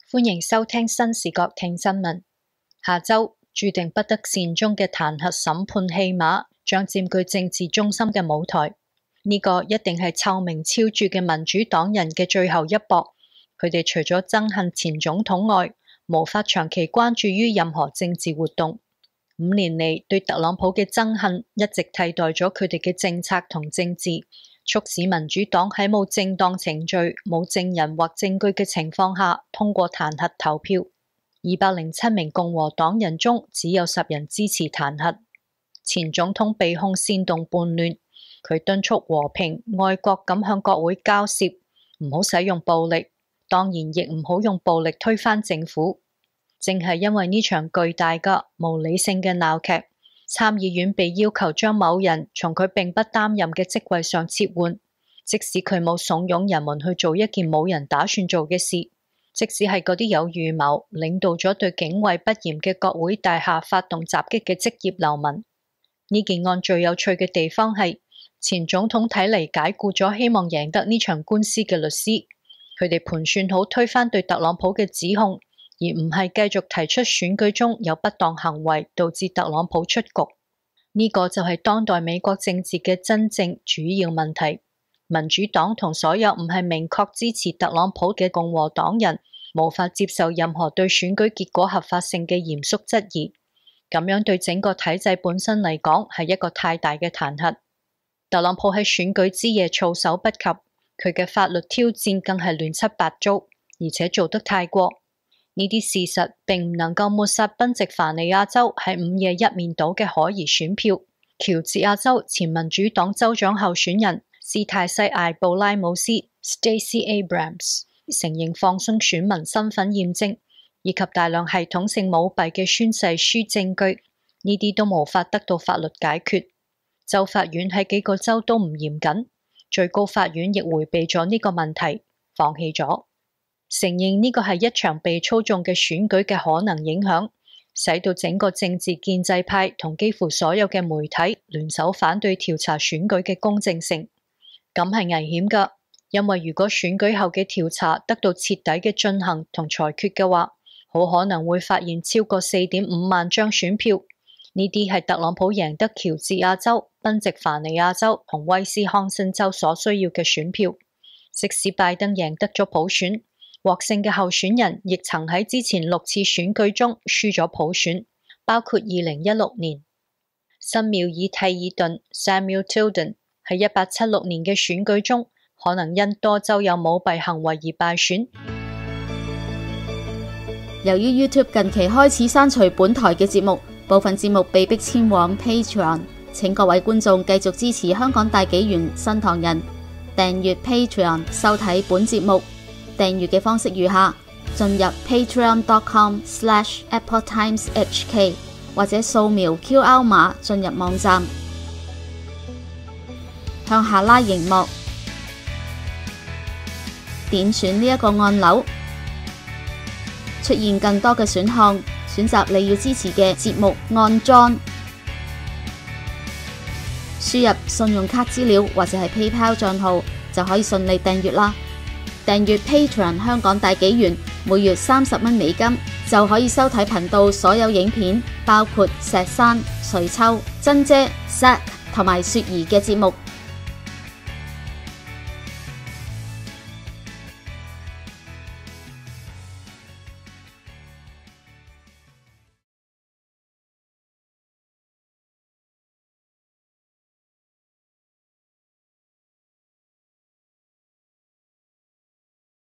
歡迎收聽新視角聽新聞。下週注定不得善終嘅彈劾審判戲碼將佔據政治中心嘅舞台，呢個一定係臭名昭著嘅民主黨人嘅最後一搏。佢哋除咗憎恨前總統外，無法長期關注於任何政治活動。5年嚟對特朗普嘅憎恨一直替代咗佢哋嘅政策同政治，促使民主黨喺冇正當程序、冇證人或證據嘅情況下通過彈劾投票。207名共和黨人中只有10人支持彈劾。前總統被控煽動叛亂，佢敦促和平、愛國咁向國會交涉，唔好使用暴力，當然亦唔好用暴力推翻政府。正係因為呢場巨大嘅無理性嘅鬧劇，參議院被要求將某人從佢並不擔任嘅職位上撤換，即使佢冇慫恿人們去做一件冇人打算做嘅事，即使係嗰啲有預謀領導咗對警衛不嚴嘅國會大廈發動襲擊嘅職業流民。呢件案最有趣嘅地方係，前總統睇嚟解僱咗希望贏得呢場官司嘅律師，佢哋盤算好推翻對特朗普嘅指控，而唔係繼續提出選舉中有不當行為導致特朗普出局。呢個就係當代美國政治嘅真正主要問題。民主黨同所有唔係明確支持特朗普嘅共和黨人無法接受任何對選舉結果合法性嘅嚴肅質疑，咁樣對整個體制本身嚟講係一個太大嘅彈劾。特朗普喺選舉之夜措手不及，佢嘅法律挑戰更係亂七八糟，而且做得太過。呢啲事實並唔能夠抹殺賓夕凡尼亞州喺午夜一面倒嘅可疑選票。喬治亞州前民主黨州長候選人斯泰西艾布拉姆斯 Stacey Abrams 承認放鬆選民身份驗證，以及大量系統性舞弊嘅宣誓書證據，呢啲都無法得到法律解決。州法院喺幾個州都唔嚴謹，最高法院亦迴避咗呢個問題，放棄咗。承認呢個係一場被操縱嘅選舉嘅可能影響，使到整個政治建制派同幾乎所有嘅媒體聯手反對調查選舉嘅公正性。咁係危險㗎，因為如果選舉後嘅調查得到徹底嘅進行同裁決嘅話，好可能會發現超過4.5萬張選票，呢啲係特朗普贏得喬治亞州、賓夕凡尼亞州同威斯康辛州所需要嘅選票。即使拜登贏得咗普選，獲勝嘅候選人亦曾喺之前6次選舉中輸咗普選，包括2016年。新妙爾蒂爾頓 Samuel Tilden 喺1876年嘅選舉中，可能因多州有舞弊行為而敗選。 由於 YouTube 近期開始刪除本台嘅節目，部分節目被迫遷往 Patreon， 請各位觀眾繼續支持香港大紀元新唐人，訂閱 Patreon 收睇本節目。訂閱嘅方式如下：進入 patreon.com/AppleTimesHK 或者掃描 QR 碼進入網站，向下拉螢幕，點選呢一個按鈕，出現更多嘅選項，選擇你要支持嘅節目按裝，輸入信用卡資料或者係 PayPal 賬號就可以順利訂閱啦。訂閱 Patreon 香港大紀元，每月30蚊美金就可以收睇頻道所有影片，包括石山、瑞秋、珍姐、Zack 同埋雪兒嘅節目。